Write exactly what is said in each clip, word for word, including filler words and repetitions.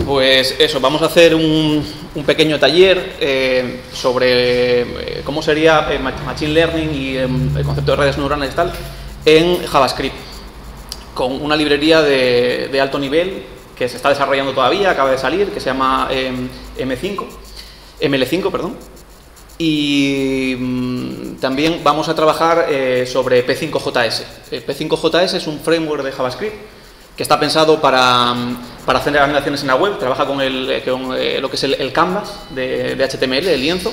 Pues eso, vamos a hacer un, un pequeño taller eh, sobre eh, cómo sería eh, Machine Learning y eh, el concepto de redes neuronales y tal en JavaScript, con una librería de, de alto nivel que se está desarrollando todavía, acaba de salir, que se llama eh, M cinco, M L cinco, perdón. Y mmm, también vamos a trabajar eh, sobre P cinco J S. Eh, P cinco J S es un framework de JavaScript que está pensado para, para hacer animaciones en la web. Trabaja con, el, con eh, lo que es el, el canvas de, de H T M L, el lienzo.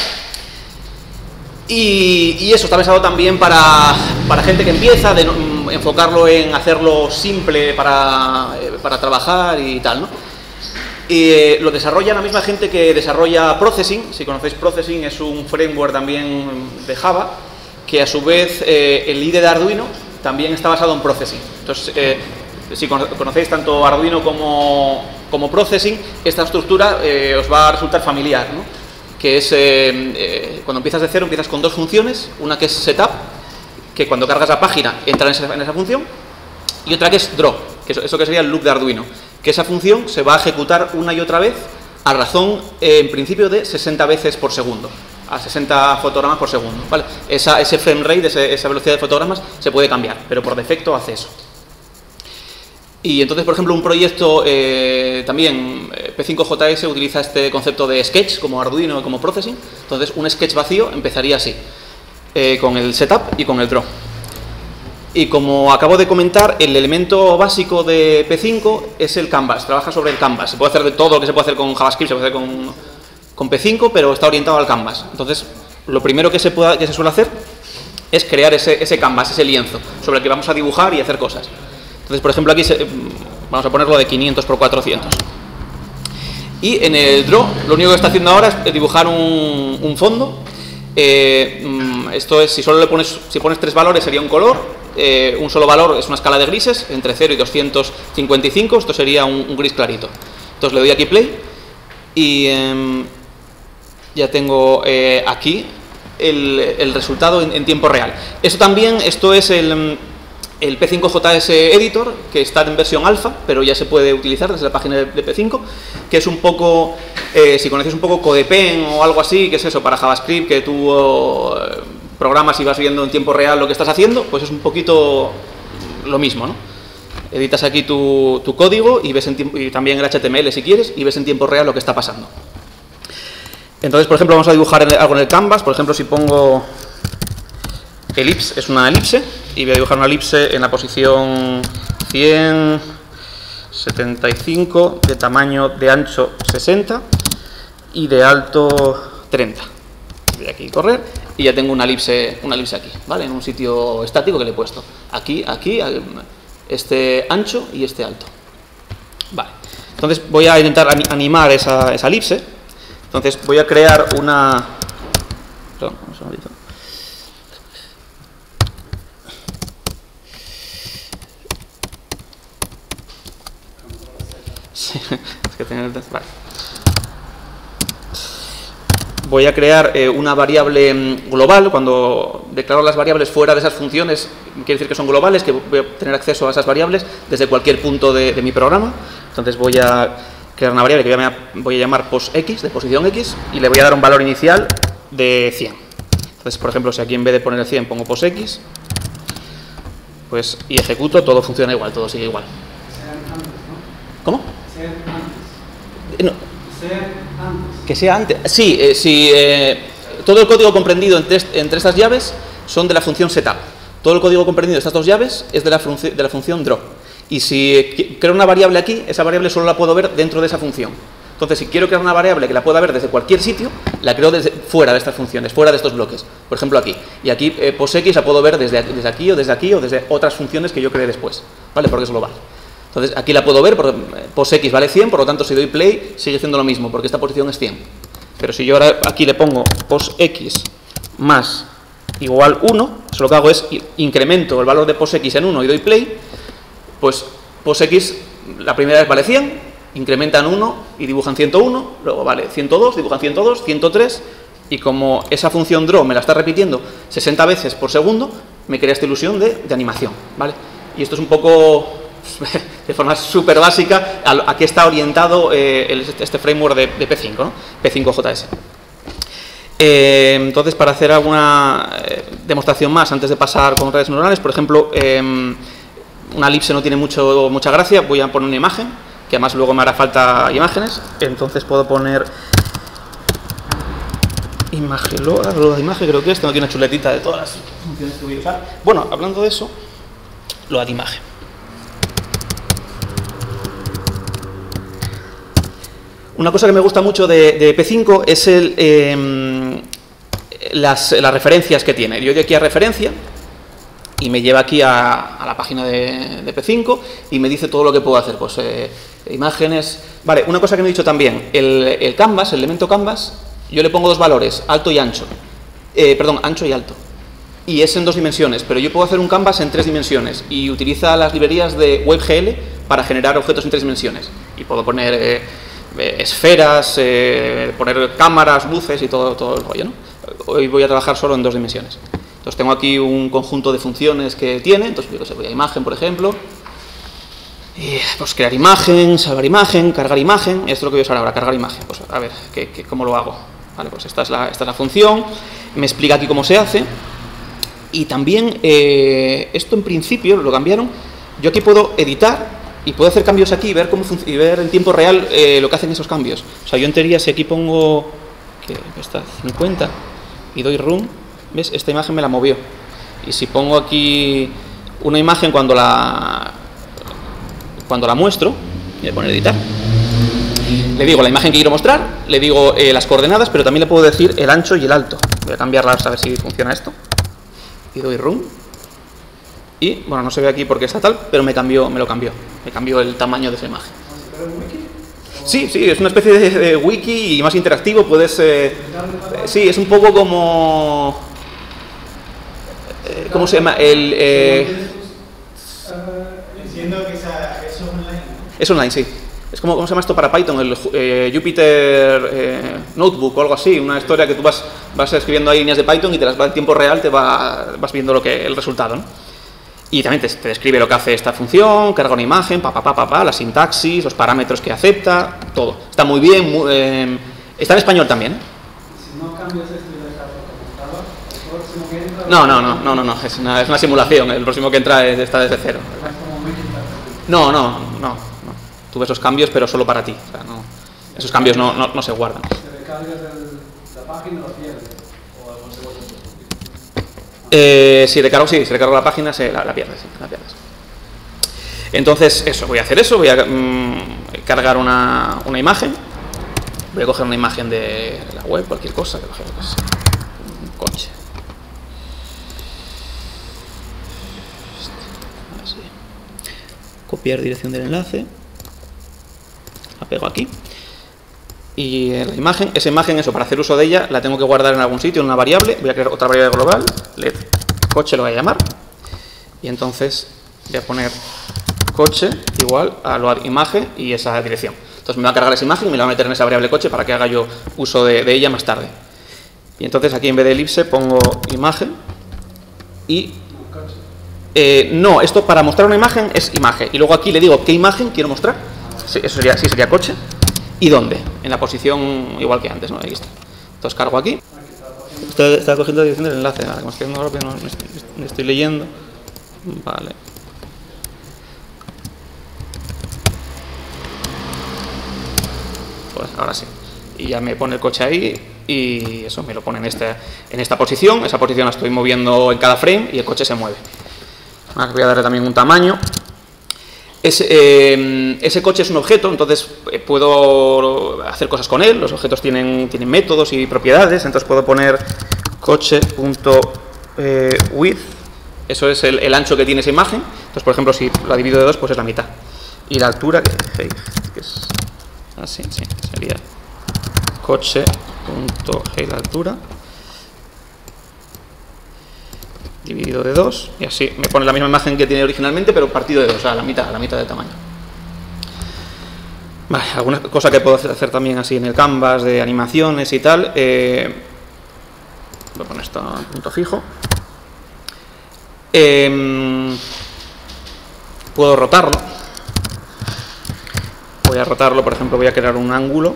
Y, y eso está pensado también para, para gente que empieza, de no, enfocarlo en hacerlo simple para, eh, para trabajar y tal, ¿no? Y eh, lo desarrolla la misma gente que desarrolla Processing. Si conocéis Processing, es un framework también de Java, que a su vez eh, el I D E de Arduino también está basado en Processing. Entonces, eh, si conocéis tanto Arduino como, como Processing, esta estructura eh, os va a resultar familiar, ¿no? Que es, eh, eh, cuando empiezas de cero, empiezas con dos funciones, una que es setup, que cuando cargas la página entra en esa, en esa función, y otra que es draw, que eso, eso que sería el loop de Arduino, que esa función se va a ejecutar una y otra vez a razón, eh, en principio, de sesenta veces por segundo, a sesenta fotogramas por segundo, ¿vale? Esa, ese frame rate, ese, esa velocidad de fotogramas, se puede cambiar, pero por defecto hace eso. Y entonces, por ejemplo, un proyecto eh, también, P cinco J S utiliza este concepto de sketch, como Arduino, como Processing. Entonces, un sketch vacío empezaría así, eh, con el setup y con el draw. Y como acabo de comentar, el elemento básico de P cinco es el canvas, trabaja sobre el canvas. Se puede hacer de todo lo que se puede hacer con JavaScript, se puede hacer con, con P cinco, pero está orientado al canvas. Entonces, lo primero que se, pueda, que se suele hacer es crear ese, ese canvas, ese lienzo, sobre el que vamos a dibujar y hacer cosas. Entonces, por ejemplo, aquí se, vamos a ponerlo de quinientos por cuatrocientos. Y en el draw, lo único que está haciendo ahora es dibujar un, un fondo. Eh, esto es, si solo le pones, si pones tres valores sería un color, eh, un solo valor es una escala de grises, entre cero y doscientos cincuenta y cinco, esto sería un, un gris clarito. Entonces le doy aquí play y eh, ya tengo eh, aquí el, el resultado en, en tiempo real. Esto también, esto es el... el P cinco J S Editor, que está en versión alfa, pero ya se puede utilizar desde la página de P cinco, que es un poco, eh, si conocéis un poco CodePen o algo así, que es eso, para JavaScript, que tú eh, programas y vas viendo en tiempo real lo que estás haciendo, pues es un poquito lo mismo, ¿no? Editas aquí tu, tu código y ves en tiempo, y también el H T M L si quieres, y ves en tiempo real lo que está pasando. Entonces, por ejemplo, vamos a dibujar algo en el canvas. Por ejemplo, si pongo elipse, es una elipse, y voy a dibujar una elipse en la posición cien setenta y cinco, de tamaño de ancho sesenta y de alto treinta. Voy aquí a correr y ya tengo una elipse, una elipse aquí, ¿vale? En un sitio estático que le he puesto. Aquí, aquí, este ancho y este alto. Vale. Entonces voy a intentar animar esa, esa elipse. Entonces voy a crear una... Perdón, un segundito. Es que tener... vale. Voy a crear eh, una variable global. Cuando declaro las variables fuera de esas funciones, quiere decir que son globales, que voy a tener acceso a esas variables desde cualquier punto de, de mi programa. Entonces voy a crear una variable que voy a, voy a llamar posX, de posición X, y le voy a dar un valor inicial de cien. Entonces, por ejemplo, si aquí en vez de poner el cien pongo posX, pues, y ejecuto, todo funciona igual, todo sigue igual. ¿Cómo? No. Que sea antes. Sí, eh, sí eh, todo el código comprendido entre, entre estas llaves son de la función setup. Todo el código comprendido de estas dos llaves es de la, de la función draw. Y si creo una variable aquí, esa variable solo la puedo ver dentro de esa función. Entonces, si quiero crear una variable que la pueda ver desde cualquier sitio, la creo desde, fuera de estas funciones, fuera de estos bloques. Por ejemplo, aquí. Y aquí, eh, posX la puedo ver desde, desde aquí o desde aquí o desde otras funciones que yo creé después, ¿vale? Porque es global. Entonces, aquí la puedo ver, porque posX vale cien, por lo tanto, si doy play, sigue siendo lo mismo, porque esta posición es cien. Pero si yo ahora aquí le pongo posX más igual uno, eso lo que hago es incremento el valor de posX en uno y doy play, pues posX la primera vez vale cien, incrementan uno y dibujan ciento uno, luego vale ciento dos, dibujan ciento dos, ciento tres, y como esa función draw me la está repitiendo sesenta veces por segundo, me crea esta ilusión de, de animación, ¿vale? Y esto es un poco de forma súper básica a, a qué está orientado eh, el, este framework de, de P cinco, ¿no? P cinco J S. Eh, entonces, para hacer alguna eh, demostración más antes de pasar con redes neuronales, por ejemplo, eh, una elipse no tiene mucho, mucha gracia, voy a poner una imagen, que además luego me hará falta imágenes, entonces puedo poner imagen, lo de imagen creo que es, tengo aquí una chuletita de todas las funciones que voy a usar. Bueno, hablando de eso, lo de imagen. Una cosa que me gusta mucho de, de P cinco es el, eh, las, las referencias que tiene. Yo doy aquí a referencia y me lleva aquí a, a la página de, de P cinco y me dice todo lo que puedo hacer. Pues eh, imágenes. Vale, una cosa que me he dicho también, el, el canvas, el elemento canvas, yo le pongo dos valores, alto y ancho. Eh, perdón, ancho y alto. Y es en dos dimensiones, pero yo puedo hacer un canvas en tres dimensiones y utiliza las librerías de WebGL para generar objetos en tres dimensiones. Y puedo poner eh, esferas, eh, poner cámaras, luces y todo, todo el rollo, ¿no? Hoy voy a trabajar solo en dos dimensiones. Entonces tengo aquí un conjunto de funciones que tiene, entonces yo voy a imagen, por ejemplo, y, pues crear imagen, salvar imagen, cargar imagen, esto es lo que voy a usar ahora, cargar imagen. Pues a ver, ¿qué, qué, ¿cómo lo hago? Vale, pues esta es, la, esta es la función, me explica aquí cómo se hace, y también eh, esto en principio lo cambiaron, yo aquí puedo editar y puedo hacer cambios aquí y ver, cómo y ver en tiempo real eh, lo que hacen esos cambios. O sea, yo en teoría si aquí pongo, que está cincuenta, y doy run, ¿ves? Esta imagen me la movió. Y si pongo aquí una imagen cuando la cuando la muestro, voy a poner editar, le digo la imagen que quiero mostrar, le digo eh, las coordenadas, pero también le puedo decir el ancho y el alto. Voy a cambiarlas a ver si funciona esto. Y doy run. Y, bueno, no se ve aquí porque está tal, pero me cambió, me lo cambió. Me cambió el tamaño de esa imagen. Sí, sí, es una especie de, de wiki y más interactivo. Puedes... Eh, sí, es un poco como... Eh, ¿Cómo se llama? El... Eh, Entiendo que esa, eso es online, ¿no? Es online, sí. Es como, ¿cómo se llama esto para Python? El eh, Jupyter eh, Notebook o algo así. Una historia que tú vas, vas escribiendo ahí líneas de Python y te las va en tiempo real, te va, vas viendo lo que, el resultado, ¿no? Y también te, te describe lo que hace esta función, carga una imagen, pa, pa, pa, pa, pa, la sintaxis, los parámetros que acepta, todo. Está muy bien, muy, eh, está en español también. Si no cambias esto y lo dejas como estaba, el próximo que entra... No, no, no, no, no, no. Es, una, es una simulación, el próximo que entra es, está desde cero. No, no, no, no. Tú ves los cambios, pero solo para ti. O sea, no, esos cambios no, no, no se guardan. ¿Te recargas el, la página o la pierdes? ¿O no se vuelve? Eh, si recargo, sí, si recargo la página, se, la, la pierdes, sí, la pierdes. Entonces, eso, voy a hacer eso, voy a mmm, cargar una, una imagen. Voy a coger una imagen de la web, cualquier cosa, que coger pues, un coche. Así. Copiar dirección del enlace. La pego aquí. Y la imagen, esa imagen, eso, para hacer uso de ella, la tengo que guardar en algún sitio, en una variable. Voy a crear otra variable global, led coche lo voy a llamar. Y entonces voy a poner coche igual a load imagen y esa dirección. Entonces me va a cargar esa imagen y me la va a meter en esa variable coche para que haga yo uso de, de ella más tarde. Y entonces aquí en vez de elipse pongo imagen y... Eh, no, esto para mostrar una imagen es imagen. Y luego aquí le digo qué imagen quiero mostrar. Sí, eso sería, sí, sería coche. ¿Y dónde? En la posición igual que antes, ¿no? Ahí está. Entonces cargo aquí. Estoy, estaba cogiendo la dirección del enlace. Vale, como estoy haciendo rápido, no, no, estoy, no estoy leyendo. Vale. Pues ahora sí. Y ya me pone el coche ahí y eso me lo pone en esta, en esta posición. Esa posición la estoy moviendo en cada frame y el coche se mueve. Ahora voy a darle también un tamaño. Ese, eh, ese coche es un objeto, entonces eh, puedo hacer cosas con él. Los objetos tienen, tienen métodos y propiedades, entonces puedo poner coche.width, eh, eso es el, el ancho que tiene esa imagen. Entonces, por ejemplo, si la divido de dos, pues es la mitad. Y la altura, que, que es así, sí, sería coche.height altura dividido de dos, y así me pone la misma imagen que tiene originalmente, pero partido de dos, o sea, la mitad, la mitad del tamaño. Vale, alguna cosa que puedo hacer también así en el canvas de animaciones y tal. Eh, voy a poner esto en punto fijo. Eh, puedo rotarlo. voy a rotarlo, por ejemplo, voy a crear un ángulo,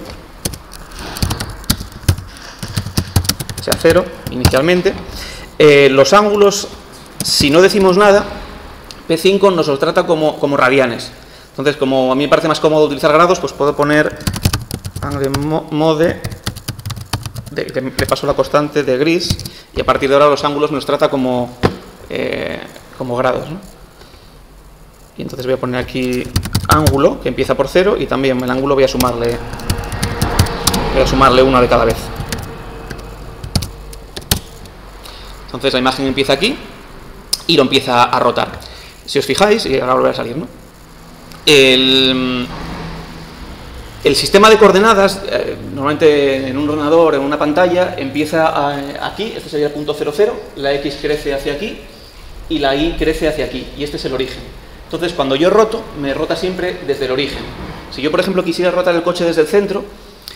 sea cero inicialmente. Eh, los ángulos, si no decimos nada, P cinco nos los trata como, como radianes. Entonces, como a mí me parece más cómodo utilizar grados, pues puedo poner angle mode, de, de, le paso la constante de gris, y a partir de ahora los ángulos nos trata como, eh, como grados, ¿no? Y entonces voy a poner aquí ángulo, que empieza por cero, y también el ángulo voy a sumarle, voy a sumarle uno de cada vez. Entonces la imagen empieza aquí y lo empieza a rotar. Si os fijáis, y ahora volverá a salir, ¿no? El, el sistema de coordenadas, eh, normalmente en un ordenador, en una pantalla, empieza a, aquí, este sería el punto cero, cero, la X crece hacia aquí y la Y crece hacia aquí, y este es el origen. Entonces, cuando yo roto, me rota siempre desde el origen. Si yo, por ejemplo, quisiera rotar el coche desde el centro,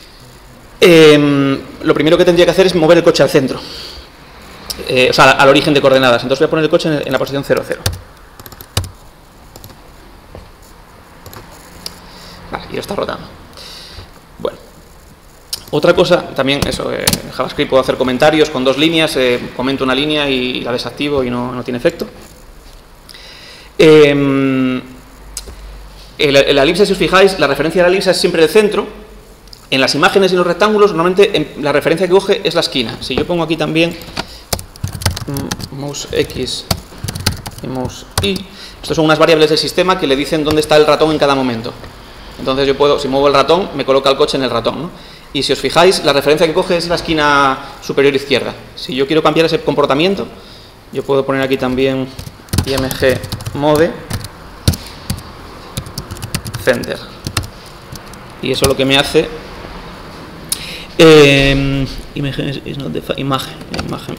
eh, lo primero que tendría que hacer es mover el coche al centro. Eh, o sea, al origen de coordenadas. Entonces voy a poner el coche en, en la posición cero, cero. Vale, y lo está rotando. Bueno. Otra cosa, también, eso, eh, en JavaScript puedo hacer comentarios con dos líneas, eh, comento una línea y la desactivo y no, no tiene efecto. Eh, el, el elipse, si os fijáis, la referencia de la elipse es siempre el centro. En las imágenes y los rectángulos, normalmente en, la referencia que coge es la esquina. Si yo pongo aquí también mouse X y mouse Y, estas son unas variables del sistema que le dicen dónde está el ratón en cada momento. Entonces yo puedo, si muevo el ratón, me coloca el coche en el ratón, ¿no? Y si os fijáis, la referencia que coge es la esquina superior izquierda. Si yo quiero cambiar ese comportamiento, yo puedo poner aquí también img mode center. Y eso lo que me hace eh, imagen, is not the imagen, imagen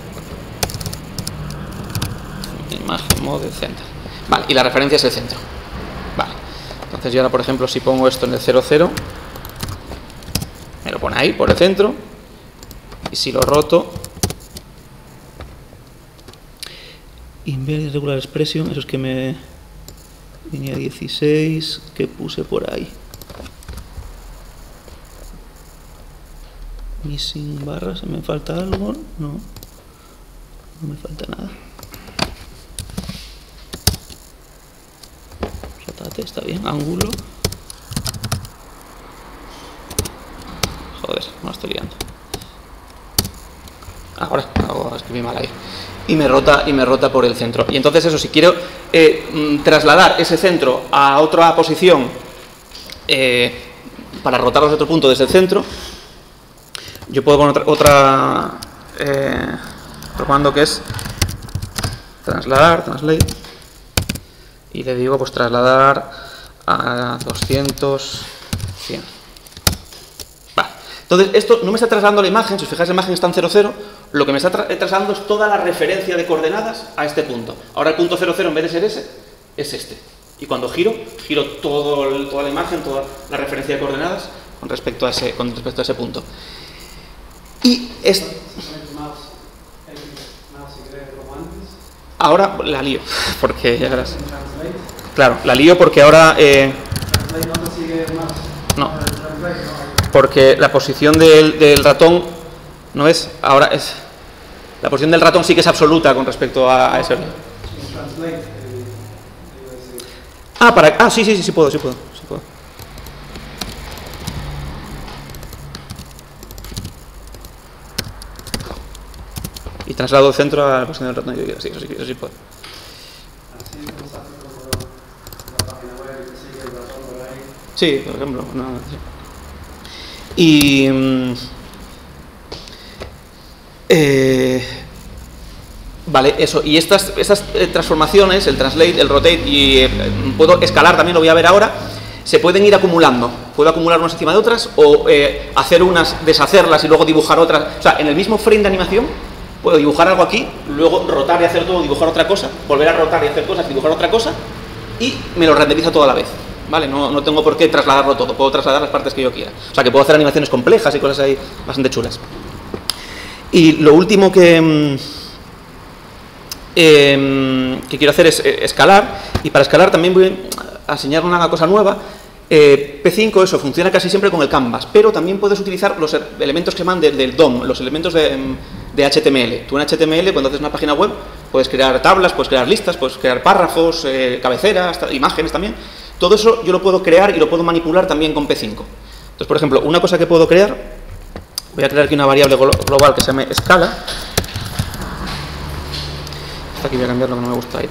imagen mode center. Vale, y la referencia es el centro. Vale. Entonces yo ahora, por ejemplo, si pongo esto en el cero, cero, me lo pone ahí, por el centro, y si lo roto, inverse regular expression, eso es que me... línea dieciséis, que puse por ahí. Missing barras, ¿me falta algo? No, no me falta nada. Rotate, está bien, ángulo. Joder, no estoy liando. Ahora, ahora escribí mal ahí. Y me rota, y me rota por el centro. Y entonces eso, si quiero eh, trasladar ese centro a otra posición eh, para rotarlo a otro punto desde el centro, yo puedo poner otra, otra eh, otro comando que es trasladar, translate, y le digo pues trasladar a doscientos, cien. Vale. Entonces esto no me está trasladando la imagen, si os fijáis la imagen está en cero, cero, lo que me está tra trasladando es toda la referencia de coordenadas a este punto. Ahora el punto cero, cero en vez de ser ese, es este. Y cuando giro, giro todo el, toda la imagen, toda la referencia de coordenadas con respecto a ese, con respecto a ese punto. Y es... ahora la lío, porque ya verás. Claro, la lío porque ahora... Eh, no, porque la posición del, del ratón no es... ahora es... la posición del ratón sí que es absoluta con respecto a, a ese... Ah, para... ah, sí, sí, sí, sí puedo, sí puedo, sí puedo. Y traslado el centro a la posición del ratón. Sí, eso sí, eso sí puedo. Sí, por ejemplo. No, sí. Y... Eh, vale, eso. Y estas, estas eh, transformaciones, el translate, el rotate, y eh, puedo escalar, también lo voy a ver ahora, se pueden ir acumulando. Puedo acumular unas encima de otras, o eh, hacer unas, deshacerlas y luego dibujar otras. O sea, en el mismo frame de animación puedo dibujar algo aquí, luego rotar y hacer todo, dibujar otra cosa, volver a rotar y hacer cosas, dibujar otra cosa, y me lo renderiza todo a la vez. ¿Vale? No, no tengo por qué trasladarlo todo, puedo trasladar las partes que yo quiera. O sea, que puedo hacer animaciones complejas y cosas ahí bastante chulas. Y lo último que, eh, que quiero hacer es eh, escalar, y para escalar también voy a enseñar una cosa nueva, Eh, P cinco, eso, funciona casi siempre con el canvas, pero también puedes utilizar los elementos que se llaman de, del D O M, los elementos de, de H T M L. Tú en H T M L, cuando haces una página web, puedes crear tablas, puedes crear listas, puedes crear párrafos, eh, cabeceras, imágenes también. Todo eso yo lo puedo crear y lo puedo manipular también con P cinco. Entonces, por ejemplo, una cosa que puedo crear, voy a crear aquí una variable global que se llame escala. Esta aquí voy a cambiar lo que no me gusta ahí.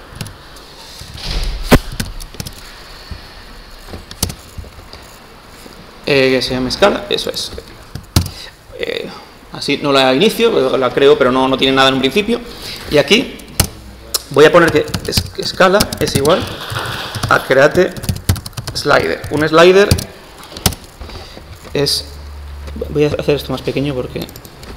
Eh, que se llame escala, eso es. Eh, así no la inicio, la creo, pero no, no tiene nada en un principio. Y aquí voy a poner que es, que escala es igual a create slider. Un slider es... Voy a hacer esto más pequeño porque...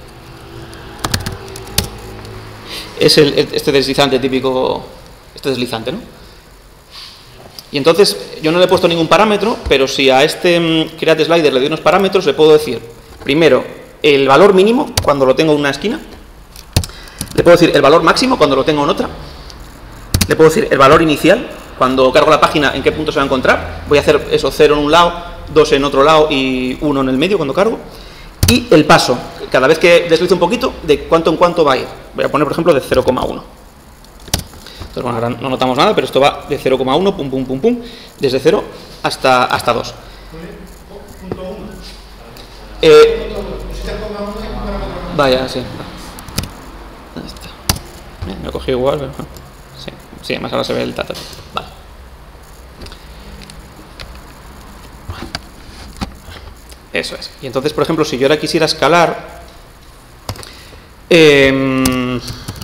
Es el, este deslizante típico, este deslizante, ¿no? Y entonces, yo no le he puesto ningún parámetro, pero si a este um, create slider le doy unos parámetros, le puedo decir, primero, el valor mínimo cuando lo tengo en una esquina, le puedo decir el valor máximo cuando lo tengo en otra, le puedo decir el valor inicial, cuando cargo la página, en qué punto se va a encontrar, voy a hacer eso, cero en un lado, dos en otro lado y uno en el medio cuando cargo, y el paso, cada vez que deslizo un poquito, de cuánto en cuánto va a ir. Voy a poner, por ejemplo, de cero coma uno. Entonces, bueno, ahora no notamos nada, pero esto va de cero coma uno, pum, pum, pum, pum, desde cero hasta, hasta dos. Eh, vaya, sí. ¿Dónde está? Eh, me he cogido igual, pero... Sí, sí, además ahora se ve el tata. Vale. Eso es. Y entonces, por ejemplo, si yo ahora quisiera escalar... Eh,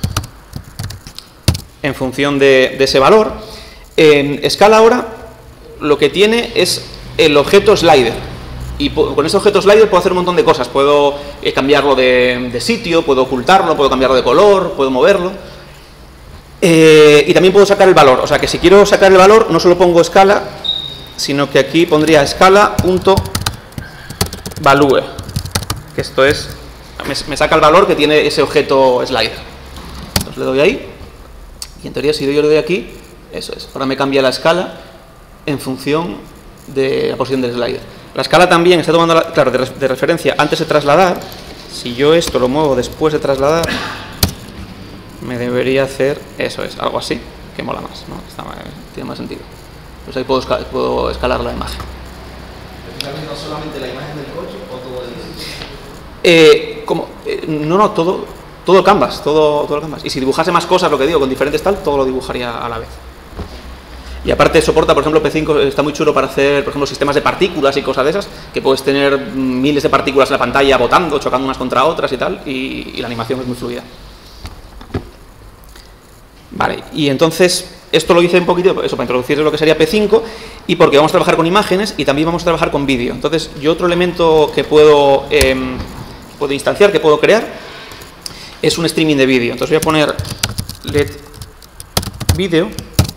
en función de, de ese valor, eh, escala ahora lo que tiene es el objeto slider. Y con ese objeto slider puedo hacer un montón de cosas. Puedo eh, cambiarlo de, de sitio, puedo ocultarlo, puedo cambiarlo de color, puedo moverlo. Eh, y también puedo sacar el valor. O sea que si quiero sacar el valor, no solo pongo escala, sino que aquí pondría escala.value. Que esto es, me, me saca el valor que tiene ese objeto slider. Entonces le doy ahí. Y en teoría, si yo le doy aquí, eso es. Ahora me cambia la escala en función de la posición del slider. La escala también está tomando, la, claro, de, de referencia antes de trasladar. Si yo esto lo muevo después de trasladar, me debería hacer, eso es, algo así, que mola más, ¿no? Está, tiene más sentido. Pues ahí puedo, escal, puedo escalar la imagen. ¿Estás viendo solamente la imagen del coche o todo el...? Eh, como, eh, no, no, todo... Todo el canvas, todo, todo el canvas. Y si dibujase más cosas, lo que digo, con diferentes tal, todo lo dibujaría a la vez. Y aparte soporta, por ejemplo, P cinco está muy chulo para hacer, por ejemplo, sistemas de partículas y cosas de esas, que puedes tener miles de partículas en la pantalla botando, chocando unas contra otras y tal, y, y la animación es muy fluida. Vale, y entonces, esto lo hice un poquito, eso, para introducir lo que sería P cinco, y porque vamos a trabajar con imágenes y también vamos a trabajar con vídeo. Entonces, yo otro elemento que puedo, eh, puedo instanciar, que puedo crear, es un streaming de vídeo. Entonces voy a poner let video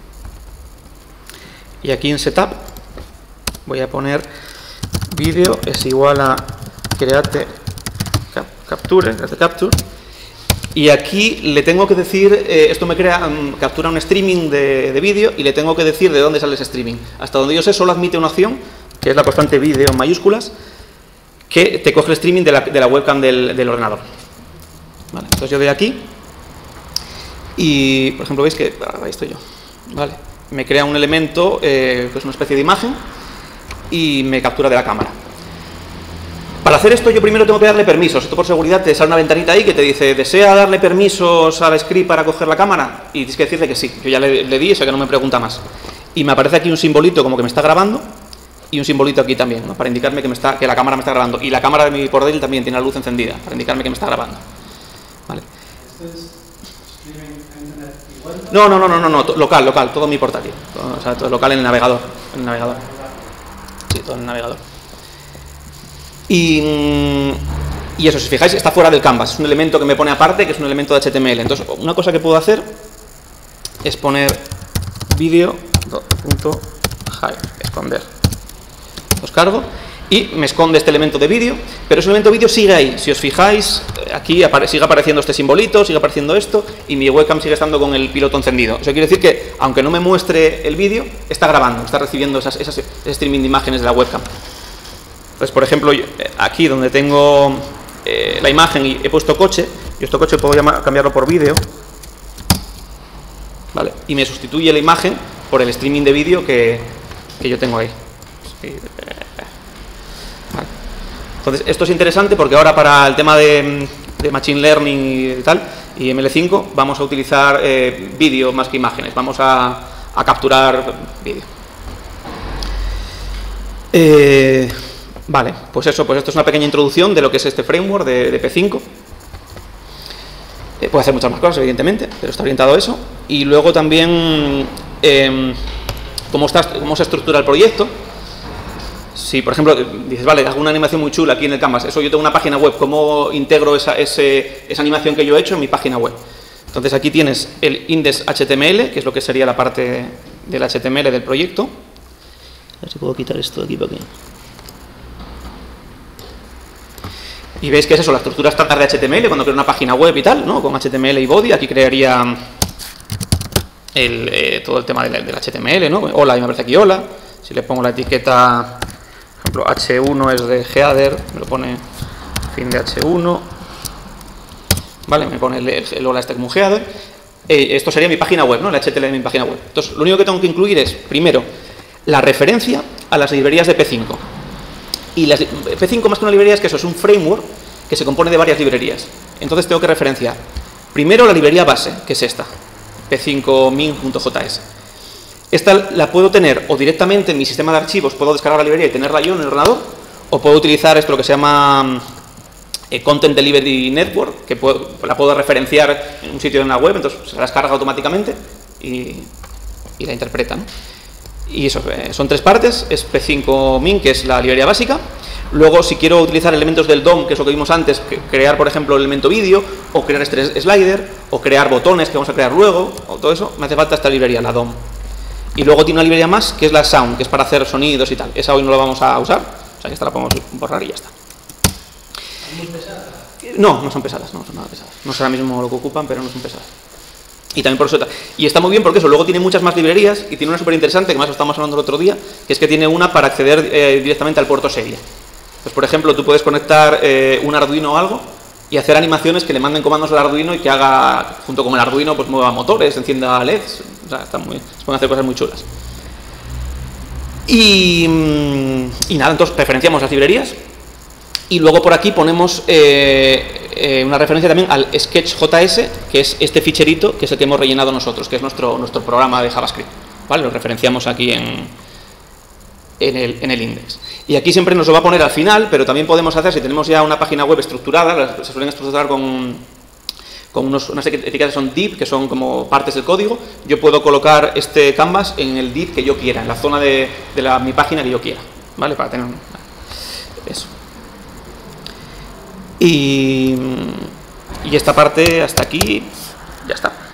y aquí en setup voy a poner vídeo es igual a create cap, capture, create capture, y aquí le tengo que decir, eh, esto me crea, um, captura un streaming de, de vídeo y le tengo que decir de dónde sale ese streaming. Hasta donde yo sé solo admite una opción, que es la constante vídeo en mayúsculas, que te coge el streaming de la, de la webcam del, del ordenador. Vale, entonces yo doy aquí y, por ejemplo, veis que, ahí estoy yo, vale, me crea un elemento eh, que es una especie de imagen y me captura de la cámara. Para hacer esto yo primero tengo que darle permisos. Esto por seguridad te sale una ventanita ahí que te dice, ¿desea darle permisos al script para coger la cámara? Y tienes que decirle que sí. Yo ya le, le di, eso que no me pregunta más. Y me aparece aquí un simbolito como que me está grabando y un simbolito aquí también, ¿no? Para indicarme que, me está, que la cámara me está grabando. Y la cámara de mi portátil también tiene la luz encendida para indicarme que me está grabando. Vale. ¿Esto es streaming a internet igual? No, no, no, no, no, no, local, local, todo mi portátil. Todo, o sea, todo local en el navegador. En el navegador. Sí, todo en el navegador. Y, y eso, si fijáis, está fuera del canvas. Es un elemento que me pone aparte, que es un elemento de H T M L. Entonces, una cosa que puedo hacer es poner video.hide, esconder. Los cargo. y me esconde este elemento de vídeo, pero ese elemento de vídeo sigue ahí. Si os fijáis, aquí apare sigue apareciendo este simbolito, sigue apareciendo esto, y mi webcam sigue estando con el piloto encendido. Eso quiere decir que, aunque no me muestre el vídeo, está grabando, está recibiendo esas, esas, ese streaming de imágenes de la webcam. Pues, por ejemplo, yo, aquí donde tengo eh, la imagen y he puesto coche, yo este coche puedo llamar, cambiarlo por vídeo, ¿vale? Y me sustituye la imagen por el streaming de vídeo que, que yo tengo ahí. Sí. Vale. Entonces, esto es interesante porque ahora para el tema de, de Machine Learning y tal, y M L cinco, vamos a utilizar eh, vídeo más que imágenes, vamos a, a capturar vídeo. Eh, vale, pues eso, pues esto es una pequeña introducción de lo que es este framework de, de P cinco. Eh, puede hacer muchas más cosas, evidentemente, pero está orientado a eso. Y luego también, eh, cómo, está, cómo se estructura el proyecto. Si, por ejemplo, dices, vale, hago una animación muy chula aquí en el Canvas, eso yo tengo una página web, ¿cómo integro esa, ese, esa animación que yo he hecho en mi página web? Entonces aquí tienes el index H T M L, que es lo que sería la parte del H T M L del proyecto. A ver si puedo quitar esto de aquí para aquí. Y veis que es eso, la estructura estándar de H T M L, cuando creo una página web y tal, ¿no? Con H T M L y body, aquí crearía el, eh, todo el tema del, del H T M L, ¿no? Hola, y me aparece aquí hola. Si le pongo la etiqueta, por ejemplo, H uno es de header, me lo pone fin de H uno, ¿vale? Me pone el, el, el hola este como header. Eh, esto sería mi página web, ¿no? El H T M L de mi página web. Entonces, lo único que tengo que incluir es, primero, la referencia a las librerías de P cinco. Y las, P cinco, más que una librería, es que eso es un framework que se compone de varias librerías. Entonces tengo que referenciar primero la librería base, que es esta, P cinco min punto J S. Esta la puedo tener o directamente en mi sistema de archivos, puedo descargar la librería y tenerla yo en el ordenador, o puedo utilizar esto lo que se llama eh, Content Delivery Network, que puedo, la puedo referenciar en un sitio en la web, entonces se la descarga automáticamente y, y la interpreta, ¿no? Y eso, eh, son tres partes, es P cinco min, que es la librería básica. Luego, si quiero utilizar elementos del D O M, que es lo que vimos antes, que crear, por ejemplo, el elemento vídeo, o crear este slider, o crear botones que vamos a crear luego, o todo eso, me hace falta esta librería, la D O M. Y luego tiene una librería más, que es la Sound, que es para hacer sonidos y tal. Esa hoy no la vamos a usar, o sea que esta la podemos borrar y ya está. ¿Son muy pesadas? No, no son pesadas, no son nada pesadas. No sé ahora mismo lo que ocupan, pero no son pesadas. Y también por eso está. Y está muy bien porque eso, luego tiene muchas más librerías y tiene una súper interesante, que más lo estábamos hablando el otro día, que es que tiene una para acceder eh, directamente al puerto serie. Pues, por ejemplo, tú puedes conectar eh, un Arduino o algo y hacer animaciones que le manden comandos al Arduino y que haga, junto con el Arduino, pues mueva motores, encienda L E Ds. O sea, está muy, se pueden hacer cosas muy chulas. Y, y nada, entonces referenciamos las librerías y luego por aquí ponemos eh, eh, una referencia también al Sketch.js, que es este ficherito que es el que hemos rellenado nosotros, que es nuestro, nuestro programa de JavaScript, ¿vale? Lo referenciamos aquí en, en, el, en el index. Y aquí siempre nos lo va a poner al final, pero también podemos hacer, si tenemos ya una página web estructurada, se suelen estructurar con, con unos, unas etiquetas que son div, que son como partes del código, yo puedo colocar este canvas en el div que yo quiera, en la zona de, de la, mi página que yo quiera, ¿vale? Para tener eso. Y, y esta parte hasta aquí ya está.